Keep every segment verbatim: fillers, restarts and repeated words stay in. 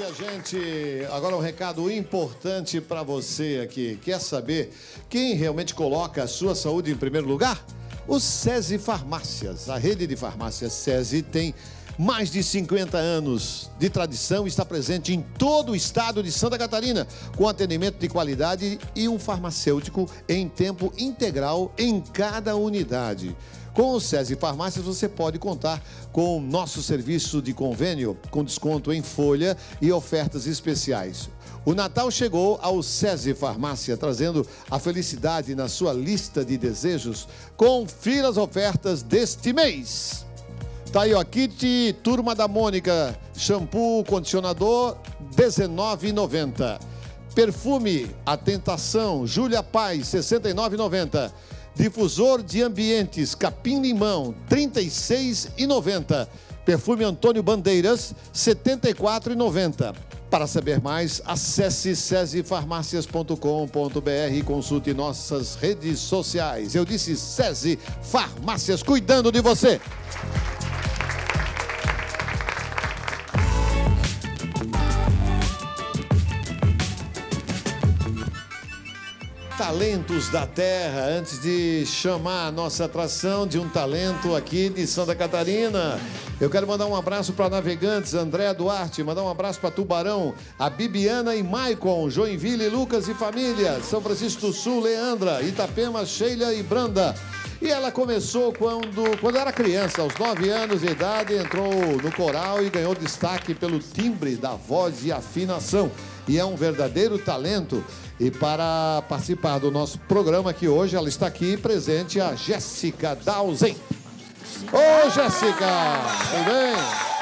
minha gente. Agora um recado importante para você aqui. Quer saber quem realmente coloca a sua saúde em primeiro lugar? O SESI Farmácias. A rede de farmácias SESI tem mais de cinquenta anos de tradição e está presente em todo o estado de Santa Catarina, com atendimento de qualidade e um farmacêutico em tempo integral em cada unidade. Com o SESI Farmácias você pode contar com o nosso serviço de convênio, com desconto em folha e ofertas especiais. O Natal chegou ao SESI Farmácia, trazendo a felicidade na sua lista de desejos. Confira as ofertas deste mês. Tá aí, ó, kit Turma da Mônica, shampoo, condicionador, dezenove reais e noventa centavos. Perfume A Tentação, Júlia Paz, sessenta e nove reais e noventa centavos. Difusor de ambientes, Capim Limão, trinta e seis reais e noventa centavos. Perfume Antônio Bandeiras, setenta e quatro reais e noventa centavos. Para saber mais, acesse sesi farmácias ponto com ponto br e consulte nossas redes sociais. Eu disse SESI Farmácias, cuidando de você. Talentos da Terra, antes de chamar a nossa atração de um talento aqui de Santa Catarina. Eu quero mandar um abraço para Navegantes, André Duarte, mandar um abraço para Tubarão, a Bibiana e Maicon, Joinville, Lucas e família, São Francisco do Sul, Leandra, Itapema, Sheila e Branda. E ela começou quando, quando era criança, aos nove anos de idade, entrou no coral e ganhou destaque pelo timbre da voz e afinação. E é um verdadeiro talento. E para participar do nosso programa aqui hoje, ela está aqui presente, a Jéssica Dausen. Ô, Jéssica! Tudo bem?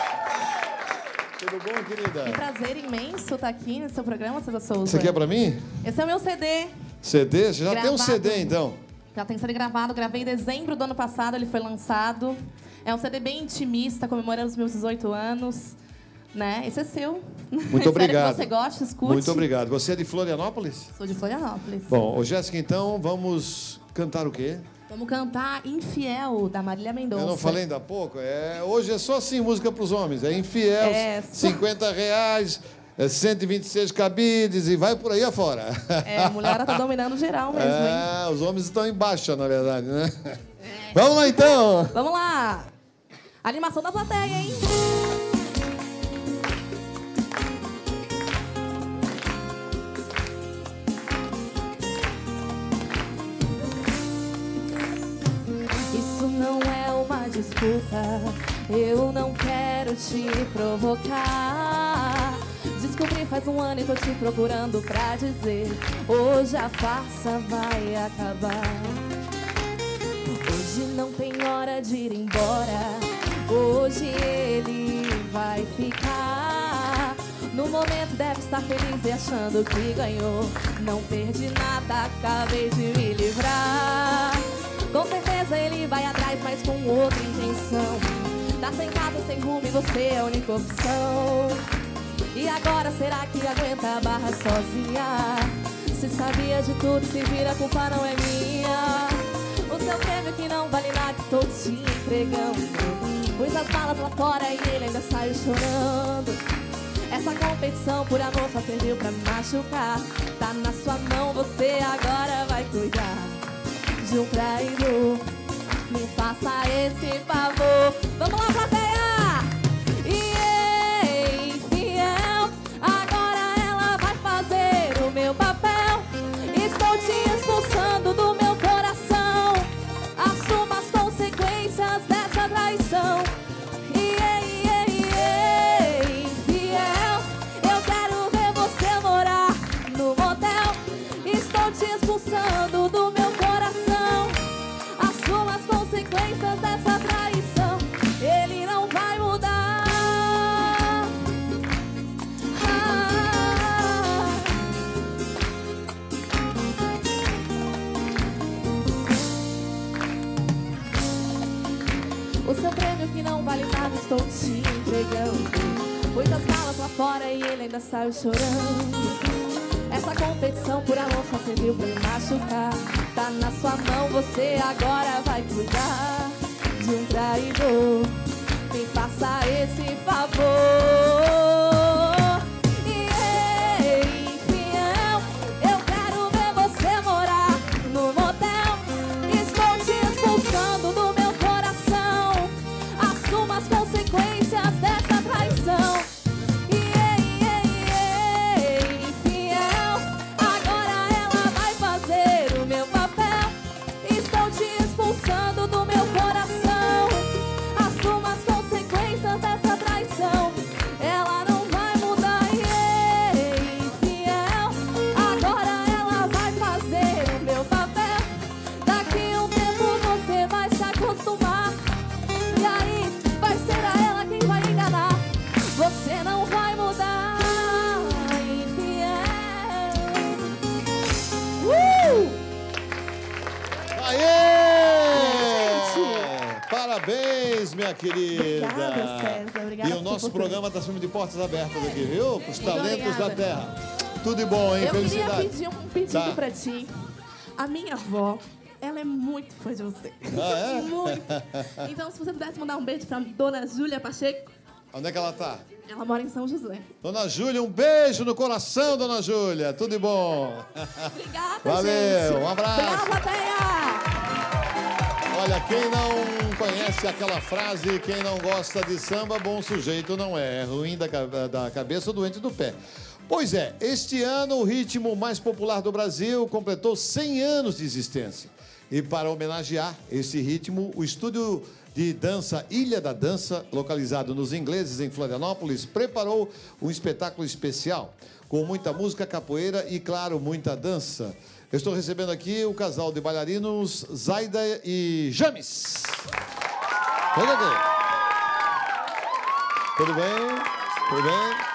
Tudo bom, querida? Que prazer imenso estar aqui no seu programa, César Souza. Isso aqui é para mim? Esse é o meu C D. C D? Você já gravado. tem um C D, então? Já tem C D gravado, gravei em dezembro do ano passado, ele foi lançado. É um C D bem intimista, comemorando os meus dezoito anos. Né? Esse é seu. Muito obrigado. Espero que você goste, escute. Muito obrigado. Você é de Florianópolis? Sou de Florianópolis. Bom, ô Jéssica, então vamos cantar o quê? Vamos cantar Infiel, da Marília Mendonça. Eu não falei ainda há pouco? É, hoje é só assim música para os homens. É Infiel, é, só... cinquenta reais, é cento e vinte e seis cabides e vai por aí afora. É, a mulher tá dominando geral mesmo, hein? É, os homens estão em baixa, na verdade, né? É. Vamos lá, então! Vamos lá! Animação da plateia, hein? Desculpa, eu não quero te provocar. Descobri faz um ano e tô te procurando pra dizer: hoje a farsa vai acabar. Hoje não tem hora de ir embora. Hoje ele vai ficar. No momento deve estar feliz e achando que ganhou. Não perdi nada, acabei de me livrar. Com certeza ele vai atrás, mas com outra intenção. Tá sem casa, sem rumo e você é a única opção. E agora será que aguenta a barra sozinha? Se sabia de tudo, se vira, a culpa não é minha. O seu prêmio que não vale nada, estou te entregando. Pus as balas lá fora e ele ainda saiu chorando. Essa competição por amor só serviu pra me machucar. Tá na sua mão, você agora vai cuidar de um traidor. Me faça esse favor. Vamos lá, plateia! E infiel, agora ela vai fazer o meu papel. Estou te expulsando do meu coração. Assuma as consequências dessa traição. E infiel, eu quero ver você morar no motel. Estou te expulsando do meu dessa traição, ele não vai mudar. Ah. O seu prêmio que não vale nada, estou te entregando. Pus as balas lá fora e ele ainda saiu chorando. Essa competição por amor só serviu pra me machucar. Tá na sua mão, você agora vai cuidar de um traidor. Me faça esse favor. minha querida. Obrigada, César. Obrigada e o nosso programa está sempre de portas abertas aqui, viu? Os talentos obrigada. da terra. Tudo de bom, hein? Eu Felicidade. queria pedir um pedido Tá. pra ti. A minha avó, ela é muito fã de você. Ah, é? Muito. Então, se você pudesse mandar um beijo pra dona Júlia Pacheco. Onde é que ela tá? Ela mora em São José. Dona Júlia, um beijo no coração, Dona Júlia. Tudo de bom. Obrigada, Valeu, gente. um abraço. Obrigada, plateia. Olha, quem não conhece aquela frase, quem não gosta de samba, bom sujeito não é. É ruim da, da cabeça ou doente do pé. Pois é, este ano o ritmo mais popular do Brasil completou cem anos de existência. E para homenagear esse ritmo, o estúdio de dança Ilha da Dança, localizado nos Ingleses, em Florianópolis, preparou um espetáculo especial, com muita música, capoeira e, claro, muita dança. Eu estou recebendo aqui o casal de bailarinos Zaida e James. Chega aqui. Tudo bem? Tudo bem?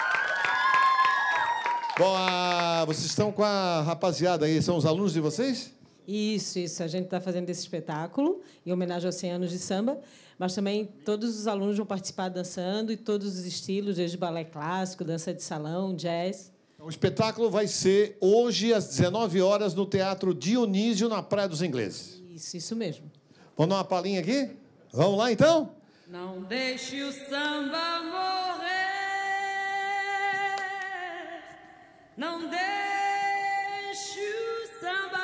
Bom, ah, vocês estão com a rapaziada aí, são os alunos de vocês? Isso, isso. A gente está fazendo esse espetáculo em homenagem aos cem anos de samba, mas também todos os alunos vão participar dançando e todos os estilos, desde balé clássico, dança de salão, jazz. O espetáculo vai ser hoje às dezenove horas no Teatro Dionísio, na Praia dos Ingleses. Isso, isso mesmo. Vamos dar uma palhinha aqui? Vamos lá, então? Não deixe o samba morrer, não deixe o samba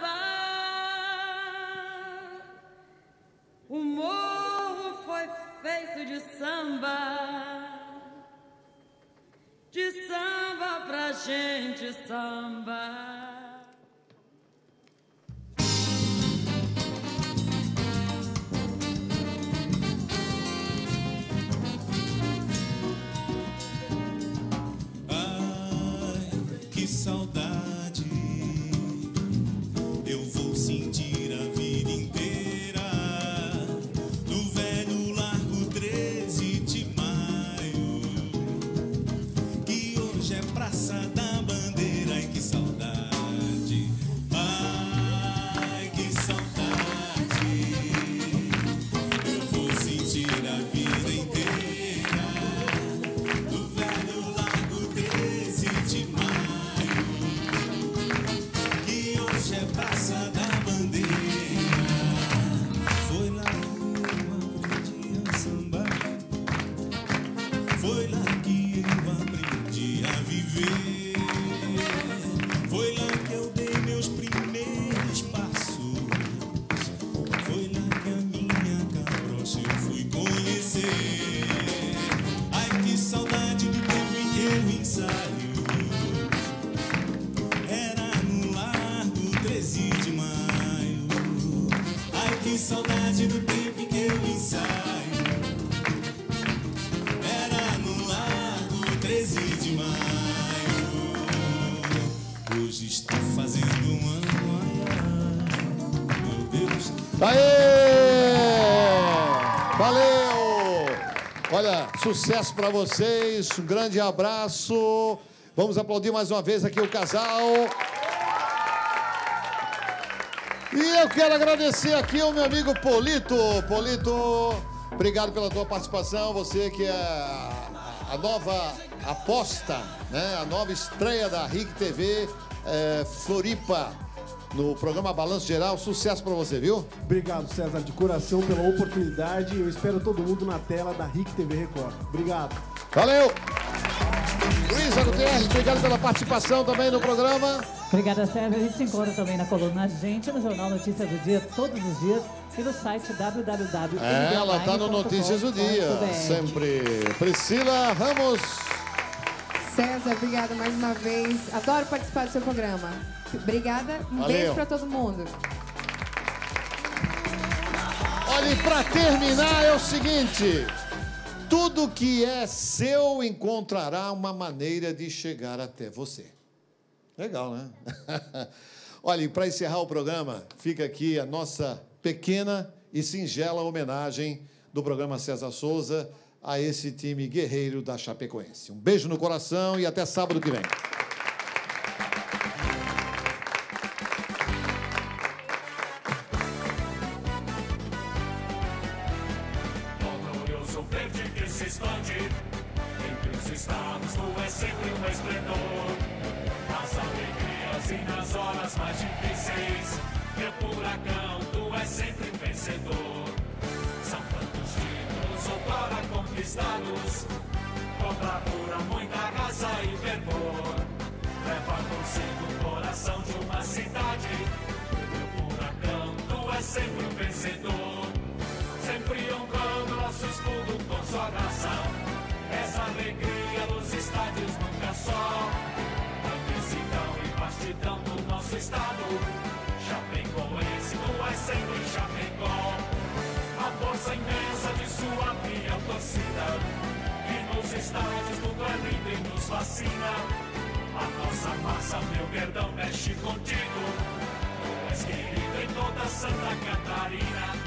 acabar. O morro foi feito de samba, de samba pra gente samba. Que saudade eu vou sentir a vida inteira no velho Largo treze de Maio, que hoje é Praça da Bandeira. Ai, que saudade, ai, que saudade eu vou sentir a vida inteira no velho Largo treze de Maio, Praça da Bandeira. Foi lá que eu aprendi a sambar, foi lá que eu aprendi a viver, foi lá que eu dei meus primeiros passos, foi lá que a minha cabrocha eu fui conhecer. Ai, que saudade do tempo em que eu ensaio, de maio. Ai, que saudade do tempo em que eu ensaio, era no Largo treze de Maio. Hoje está fazendo um ano, ai, ai, meu Deus. Aê! Valeu! Olha, sucesso para vocês, um grande abraço. Vamos aplaudir mais uma vez aqui o casal. E eu quero agradecer aqui ao meu amigo Polito. Polito, obrigado pela tua participação. Você que é a, a nova aposta, né? A nova estreia da R I C T V é, Floripa, no programa Balanço Geral. Sucesso para você, viu? Obrigado, César, de coração pela oportunidade. Eu espero todo mundo na tela da R I C T V Record. Obrigado. Valeu! Luísa Gutierrez, obrigado pela participação também no programa. Obrigada, Sérgio. A gente se encontra também na coluna Gente, no Jornal Notícias do Dia, todos os dias, e no site w w w ponto É, ela está no Notícias do Dia, sempre. Priscila Ramos. César, obrigada mais uma vez. Adoro participar do seu programa. Obrigada. Um Valeu. Beijo para todo mundo. Olha, e para terminar é o seguinte: tudo que é seu encontrará uma maneira de chegar até você. Legal, né? Olha, e para encerrar o programa, fica aqui a nossa pequena e singela homenagem do programa César Souza a esse time guerreiro da Chapecoense. Um beijo no coração e até sábado que vem. Volta, Entre os estados tu és sempre um esplendor. Nas alegrias e nas horas mais difíceis, meu furacão, tu és sempre um vencedor. São tantos títulos outrora conquistados, com bravura, muita raça e fervor. Leva consigo o coração de uma cidade. Meu furacão, tu és sempre um vencedor. Sempre honrando nosso escudo com sua graça. Essa alegria nos estádios nunca só. Mansidão e vastidão do nosso estado. Chapecoense, tu és sempre Chapecó. A força imensa de sua fiel torcida, que nos estádios tudo é lindo e nos fascina. A nossa massa, meu perdão, mexe contigo. Tu és querido em toda Santa Catarina.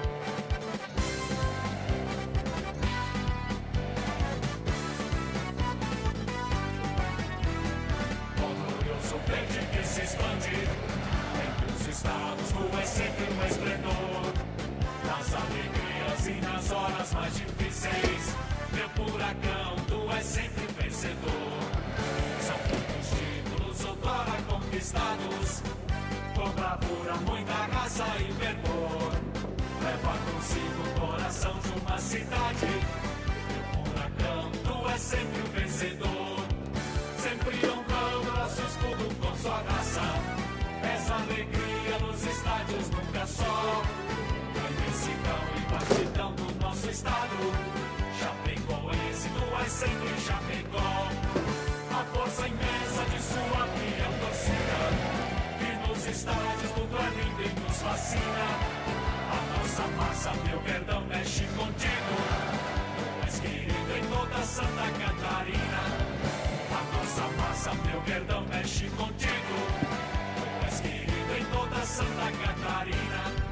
Glorioso verde que se expande entre os estados, tu és sempre um esplendor. Nas alegrias e nas horas mais difíceis, meu furacão, tu és sempre vencedor. São tantos títulos outrora conquistados, com bravura, muita raça e fervor. Leva consigo o coração de uma cidade. Meu furacão, tu és sempre o vencedor. Sempre honrando nosso escudo com sua graça. Essa alegria nos estádios nunca só. Imensidão e vastidão do nosso estado. Chapecoense, tu és sempre Chapecó. A força imensa de sua fiel torcida, que nos estádios tudo é lindo e nos fascina. A nossa massa, meu perdão, mexe contigo. Tu és querido em toda Santa Catarina. A nossa massa, meu perdão, mexe contigo. Tu és querido em toda Santa Catarina.